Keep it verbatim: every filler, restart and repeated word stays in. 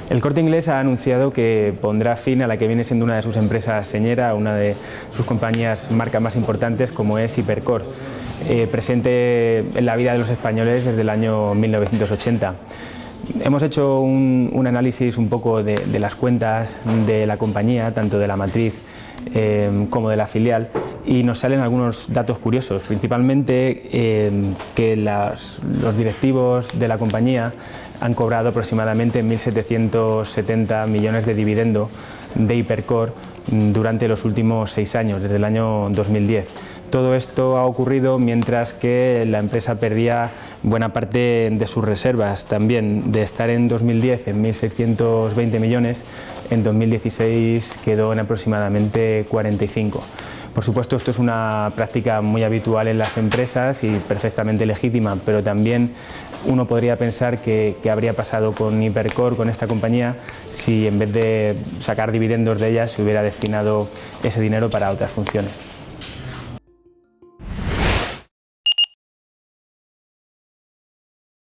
El Corte Inglés ha anunciado que pondrá fin a la que viene siendo una de sus empresas señera, una de sus compañías marcas más importantes, como es Hipercor, eh, presente en la vida de los españoles desde el año mil novecientos ochenta. Hemos hecho un, un análisis un poco de, de las cuentas de la compañía, tanto de la matriz eh, como de la filial, y nos salen algunos datos curiosos, principalmente eh, que las, los directivos de la compañía han cobrado aproximadamente mil setecientos setenta millones de dividendo de Hipercor durante los últimos seis años, desde el año dos mil diez. Todo esto ha ocurrido mientras que la empresa perdía buena parte de sus reservas también. De estar en dos mil diez en mil seiscientos veinte millones, en dos mil dieciséis quedó en aproximadamente cuarenta y cinco. Por supuesto, esto es una práctica muy habitual en las empresas y perfectamente legítima, pero también uno podría pensar que, que habría pasado con Hipercor, con esta compañía, si en vez de sacar dividendos de ella se hubiera destinado ese dinero para otras funciones.